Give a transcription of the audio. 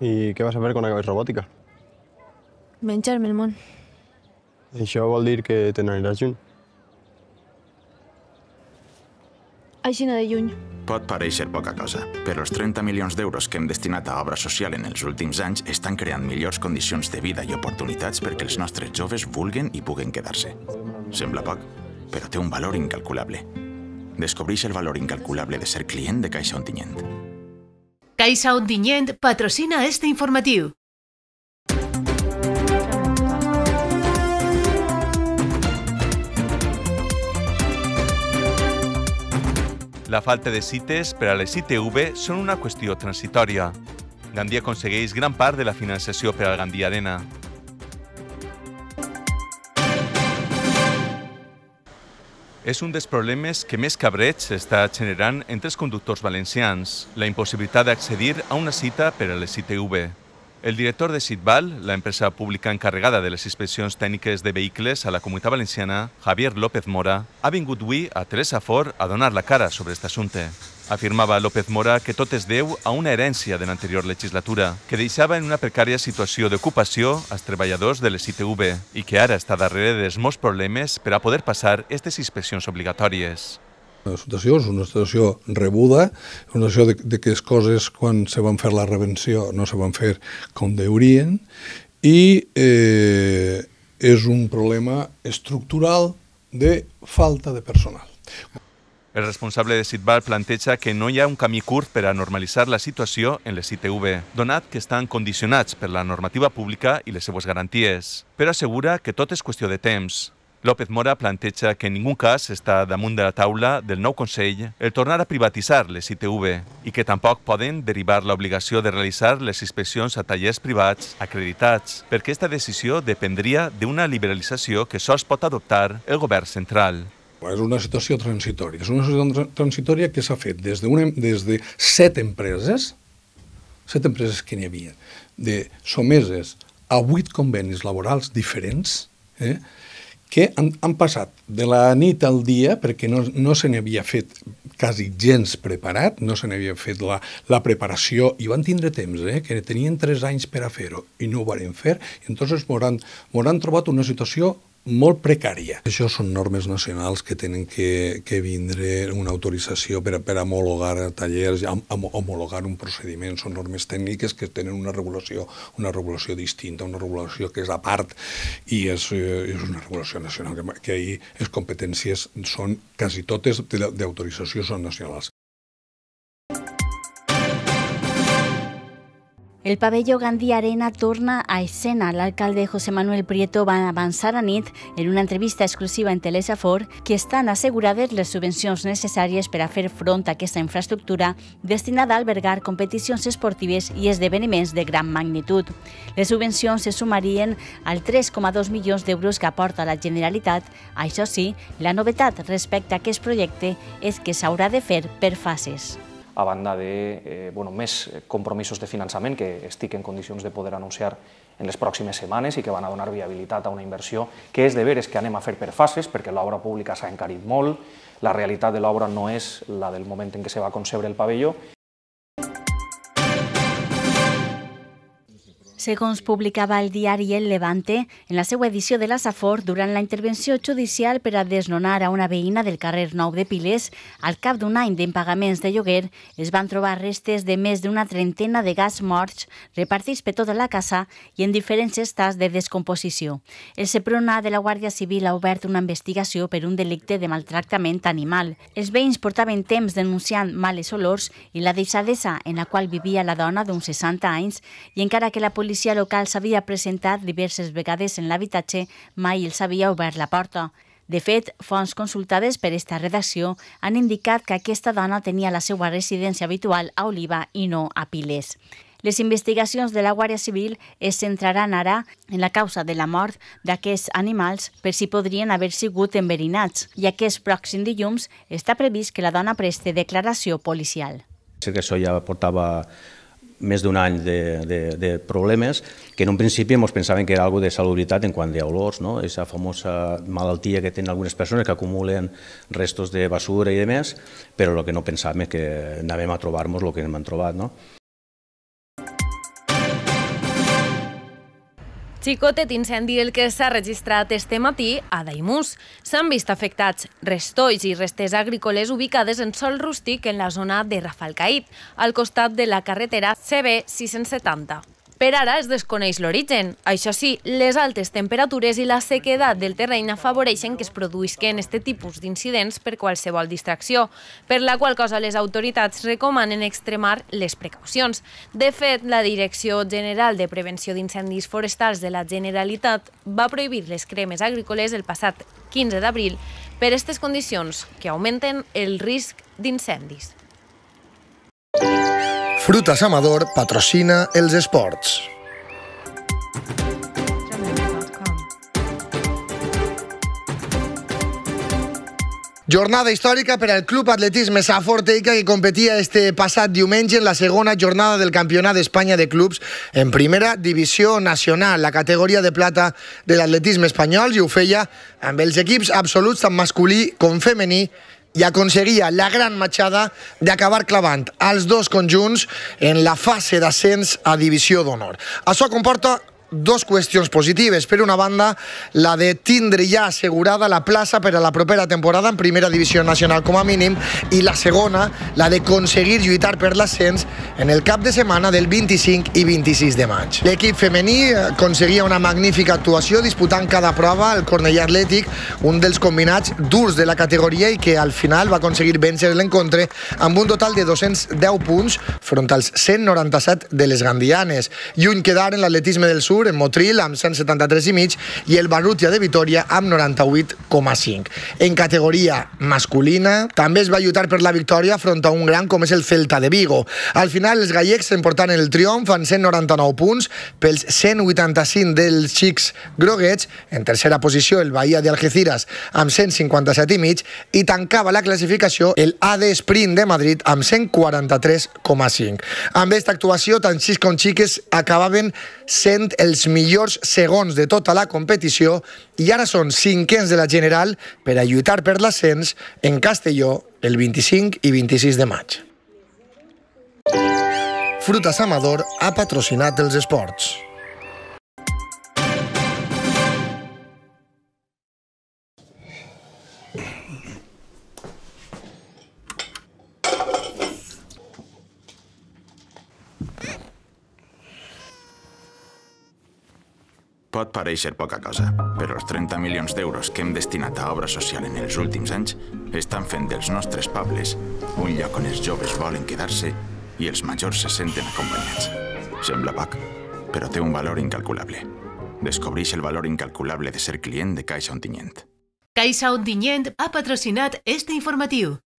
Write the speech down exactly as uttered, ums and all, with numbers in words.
I què vas a fer quan acabes robòtica? Menjar-me el món. Això vol dir que te n'aniràs lluny. Aixina de lluny. Pot parèixer poca cosa, però els trenta milions d'euros que hem destinat a obra social en els últims anys estan creant millors condicions de vida i oportunitats perquè els nostres joves vulguen i puguen quedar-se. Sembla poc, però té un valor incalculable. Descobreix el valor incalculable de ser client de Caixa Ontinyent. Caixa Ontinyent patrocina este informatiu. La falta de cites per a les I T V són una qüestió transitòria. Gandia aconsegueix gran part de la financiació per al Gandia Arena. És un dels problemes que més cabreig està generant entre els conductors valencians, la impossibilitat d'accedir a una cita per a les I T V. El director de Sitval, la empresa pública encarregada de les inspeccions tècniques de vehicles a la Comunitat Valenciana, Javier López Mora, ha vingut avui a Telesafor a donar la cara sobre aquest assumpte. Afirmava López Mora que tot es deu a una herència de l'anterior legislatura, que deixava en una precària situació d'ocupació als treballadors de les I T V i que ara està darrere dels molts problemes per a poder passar aquestes inspeccions obligatòries. La situació és una situació rebuda, una situació de, de que les coses quan se van fer la revenció no se van fer com deurien i eh, és un problema estructural de falta de personal. El responsable de Sitval planteja que no hi ha un camí curt per a normalitzar la situació en les I T V, donat que estan condicionats per la normativa pública i les seues garanties, però assegura que tot és qüestió de temps. López Mora planteja que en ningú cas està damunt de la taula del nou Consell el tornar a privatitzar les I T V i que tampoc poden derivar l'obligació de realitzar les inspeccions a tallers privats acreditats, perquè aquesta decisió dependria d'una liberalització que sols pot adoptar el govern central. És una situació transitòria. És una situació transitòria que s'ha fet des de, una, des de set empreses, set empreses que n'hi havia, de someses a vuit convenis laborals diferents, eh, que han, han passat de la nit al dia, perquè no, no se n'havia fet quasi gens preparat, no se n'havia fet la, la preparació, i van tindre temps, eh, que tenien tres anys per a fer-ho, i no ho van fer, i entonces m'hauran trobat una situació molt precària. Això són normes nacionals que tenen que, que vindre una autorització per a, per a homologar tallers, a, a homologar un procediment. Són normes tècniques que tenen una regulació, una regulació distinta, una regulació que és a part i és, és una regulació nacional, que, que ahir les competències són, quasi totes d'autorització són nacionals. El pavelló Gandia Arena torna a escena. L'alcalde José Manuel Prieto va avançar a nit en una entrevista exclusiva en Telesafor que estan assegurades les subvencions necessàries per a fer front a aquesta infraestructura destinada a albergar competicions esportives i esdeveniments de gran magnitud. Les subvencions se sumarien al tres coma dos milions d'euros que aporta la Generalitat. Això sí, la novetat respecte a aquest projecte és que s'haurà de fer per fases. A banda de eh, bueno, més compromisos de finançament que estic en condicions de poder anunciar en les pròximes setmanes i que van a donar viabilitat a una inversió que és de veres que anem a fer per fases, perquè l'obra pública s'ha encarit molt, la realitat de l'obra no és la del moment en què se va concebre el pavelló. Segons publicava el diari El Levante, en la seva edició de la Safor, durant la intervenció judicial per a desnonar a una veïna del carrer Nou de Piles, al cap d'un any d'impagaments de lloguer, es van trobar restes de més d'una trentena de gats morts repartits per tota la casa i en diferents estats de descomposició. El Seprona de la Guàrdia Civil ha obert una investigació per un delicte de maltractament animal. Els veïns portaven temps denunciant males olors i la deixadesa en la qual vivia la dona d'uns seixanta anys, i encara que la policia La policia local s'havia presentat diverses vegades en l'habitatge, mai els havia obert la porta. De fet, fonts consultades per esta redacció han indicat que aquesta dona tenia la seva residència habitual a Oliva i no a Piles. Les investigacions de la Guàrdia Civil es centraran ara en la causa de la mort d'aquests animals per si podrien haver sigut enverinats, i aquest pròxim dilluns està previst que la dona preste declaració policial. Sé que això ja portava més d'un any de, de, de problemes, que en un principi ens pensaven que era algo de salubritat en quant a olors, no? Aquesta famosa malaltia que tenen algunes persones que acumulen restos de basura i demés, però el que no pensàvem és que anàvem a trobar-nos el que hem trobat, no? Xicotet incendi el que s'ha registrat este matí a Daimús. S'han vist afectats restolls i restes agrícoles ubicades en sòl rústic en la zona de Rafalcaid, al costat de la carretera C B sis cents setanta. Per ara es desconeix l'origen. Això sí, les altes temperatures i la sequedat del terreny afavoreixen que es produïsquen aquest tipus d'incidents per qualsevol distracció, per la qual cosa les autoritats recomanen extremar les precaucions. De fet, la Direcció General de Prevenció d'Incendis Forestals de la Generalitat va prohibir les cremes agrícoles el passat quinze d'abril per aquestes condicions que augmenten el risc d'incendis. Frutas Amador patrocina els esports. Jornada històrica per al Club Atletisme Safor Teica, que competia este passat diumenge en la segona jornada del Campionat d'Espanya de Clubs en primera divisió nacional, la categoria de plata de l'atletisme espanyol, i ho feia amb els equips absoluts tant masculí com femení, i aconseguia la gran matxada d'acabar clavant els dos conjunts en la fase d'ascens a divisió d'honor. Això comporta dos qüestions positives. Per una banda, la de tindre ja assegurada la plaça per a la propera temporada en primera divisió nacional com a mínim, i la segona, la de aconseguir lluitar per l'ascens en el cap de setmana del vint-i-cinc i vint-i-sis de maig. L'equip femení aconseguia una magnífica actuació disputant cada prova el Cornellà Atlètic, un dels combinats durs de la categoria, i que al final va aconseguir vèncer l'encontre amb un total de dos-cents deu punts front als cent noranta-set de les gandianes. Lluny quedaren l'atletisme del Sur en Motril amb cent setanta-tres i mig i el Barrutia de Vitoria amb noranta-vuit coma cinc. En categoria masculina també es va lluitar per la victòria front a un gran com és el Celta de Vigo. Al final els gallecs s'emportaren el triomf amb cent noranta-nou punts pels cent vuitanta-cinc dels xics groguets. En tercera posició el Bahia de Algeciras amb cent cinquanta-set i mig, i tancava la classificació el A D Sprint de Madrid amb cent quaranta-tres coma cinc. Amb aquesta actuació tant xics com xiques acabaven sent els millors segons de tota la competició, i ara són cinquens de la general per a lluitar per l'ascens en Castelló el vint-i-cinc i vint-i-sis de maig. Frutas Amador ha patrocinat els esports. Pot pareixer poca cosa, però els trenta milions d'euros que hem destinat a obra social en els últims anys estan fent dels nostres pobles un lloc on els joves volen quedar-se i els majors se senten acompanyats. Sembla poc, però té un valor incalculable. Descobreix el valor incalculable de ser client de Caixa Ontinyent. Caixa Ontinyent ha patrocinat este informatiu.